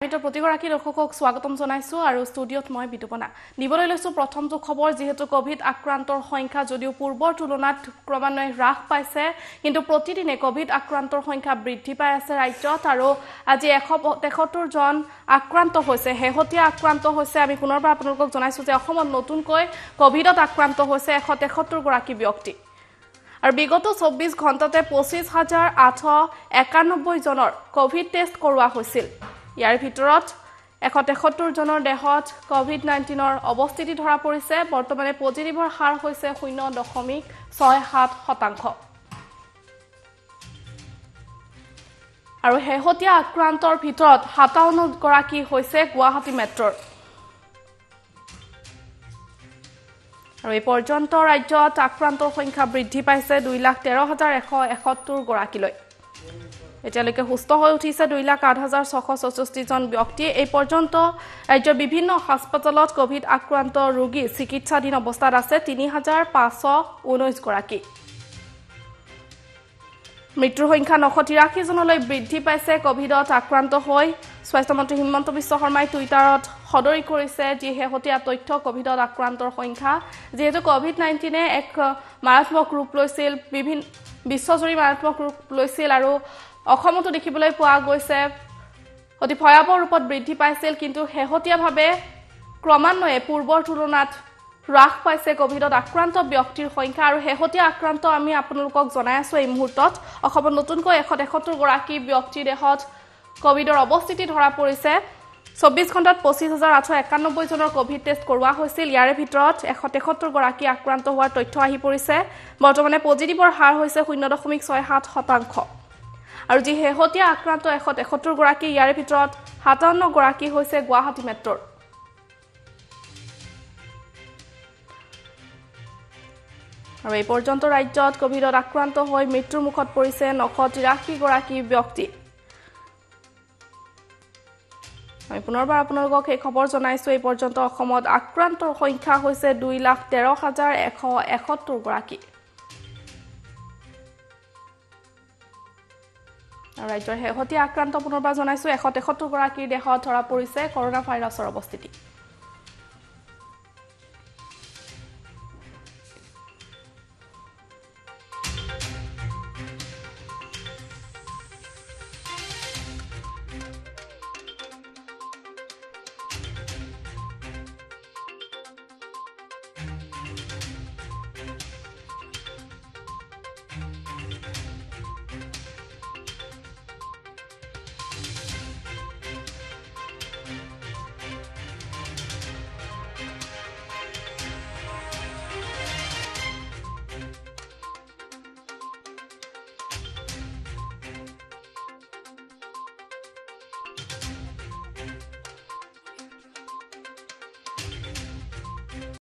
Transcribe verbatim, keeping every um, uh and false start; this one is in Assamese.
আইমিতৰ প্ৰতিগৰাকী দৰ্শকক স্বাগতম জনাইছো আৰু ষ্টুডিঅত মই বিতুপনা নিবলৈ লৈছো প্ৰথমটো খবৰ যেহেতু কোভিড আক্ৰান্তৰ সংখ্যা যদিও পূৰ্বৰ তুলনাত ক্ৰমান্বয়ে হ্ৰাস পাইছে কিন্তু প্ৰতিদিনে কোভিড আক্ৰান্তৰ সংখ্যা বৃদ্ধি পাই আছে ৰাজ্যত আৰু আজি এশ তেসত্তৰ জন আক্ৰান্ত হৈছে হেহতিয়া আক্ৰান্ত হৈছে আমি পুনৰবাৰ আপোনালোকক জনাইছো যে অসমত নতুনকৈ কোভিডত আক্ৰান্ত হৈছে এশ তেসত্তৰ গৰাকী ব্যক্তি আৰু বিগত চৌব্বিছ ঘণ্টাতে পঁচিছ হাজাৰ আঠশ একানব্বৈ জনৰ কোভিড টেষ্ট কৰোৱা হৈছিল ইয়াৰ ভিতৰত এশ তেসত্তৰ জনৰ দেহত কোভিড নাইনটিনৰ অৱস্থিতি ধৰা পৰিছে বৰ্তমানে পজিটিভৰ হাৰ হৈছে শূন্য দশমিক ছয় সাত শতাংশ আৰু হেহতিয়া আক্ৰান্তৰ ভিতৰত সাতাৱন্ন গৰাকী হৈছে গুৱাহাটী মেট্ৰৰ আৰু এই পৰ্যন্ত ৰাজ্যত আক্ৰান্তৰ সংখ্যা বৃদ্ধি পাইছে দুই লাখ তেৰ হাজাৰ এশ এসত্তৰ গৰাকীলৈ এতিয়ালৈকে সুস্থ হৈ উঠিছে দুই লাখ আঠ হাজাৰ ছশ চৌষষ্ঠি জন ব্যক্তি এই পৰ্যন্ত ৰাজ্যৰ বিভিন্ন হাস্পতালত কোভিড আক্ৰান্ত ৰোগী চিকিৎসাধীন অৱস্থাত আছে তিনি হাজাৰ পাঁচশ ঊনৈছ গৰাকী মৃত্যুৰ সংখ্যা নশ তিৰাশী জনলৈ বৃদ্ধি পাইছে কোভিডত আক্ৰান্ত হৈ স্বাস্থ্যমন্ত্ৰী হিমন্ত বিশ্ব শৰ্মাই টুইটাৰত সদৰি কৰিছে যি শেহতীয়া তথ্য কোভিডত আক্ৰান্তৰ সংখ্যা যেহেতু কোভিড নাইনটিনে এক মাৰাত্মক ৰূপ লৈছিল বিভিন্ন বিশ্বজুৰি মাৰাত্মক ৰূপ লৈছিল আৰু অসমতো দেখিবলৈ পোৱা গৈছে অতি ভয়াৱহ ৰূপত বৃদ্ধি পাইছিল কিন্তু শেহতীয়াভাৱে ক্ৰমান্বয়ে পূৰ্বৰ তুলনাত হ্ৰাস পাইছে কোভিডত আক্ৰান্ত ব্যক্তিৰ সংখ্যা আৰু শেহতীয়া আক্ৰান্ত আমি আপোনালোকক জনাই আছো এই মুহূৰ্তত অসমত নতুনকৈ এশ তেসত্তৰ গৰাকী ব্যক্তিৰ দেহত কোভিডৰ অৱস্থিতি ধৰা পৰিছে চৌব্বিছ ঘণ্টাত পঁচিছ হাজাৰ আঠশ একানব্বৈ জনৰ কোভিড টেষ্ট কৰোৱা হৈছিল ইয়াৰে ভিতৰত এশ তেসত্তৰ গৰাকী আক্ৰান্ত হোৱাৰ তথ্য আহি পৰিছে বৰ্তমানে পজিটিভৰ হাৰ হৈছে শূন্য দশমিক ছয় সাত শতাংশ আৰু যি শেহতীয়া আক্ৰান্ত এশ তেসত্তৰ গৰাকী ইয়াৰে ভিতৰত সাতাৱন্ন গৰাকী হৈছে গুৱাহাটী মেট্ৰৰ আৰু এই পৰ্যন্ত ৰাজ্যত কোভিডত আক্ৰান্ত হৈ মৃত্যুৰ মুখত পৰিছে নশ তিৰাশী গৰাকী ব্যক্তি আমি পুনৰবাৰ আপোনালোকক এই খবৰ জনাইছো এই পৰ্যন্ত অসমত আক্ৰান্তৰ সংখ্যা হৈছে দুই লাখ তেৰ হাজাৰ এশ এসত্তৰ গৰাকী আৰু ৰাজ্যৰ শেহতীয়া আক্ৰান্ত পুনৰবাৰ জনাইছো এশ তেসত্তৰ গৰাকীৰ দেহত ধৰা পৰিছে কৰ'না ভাইৰাছৰ অৱস্থিতি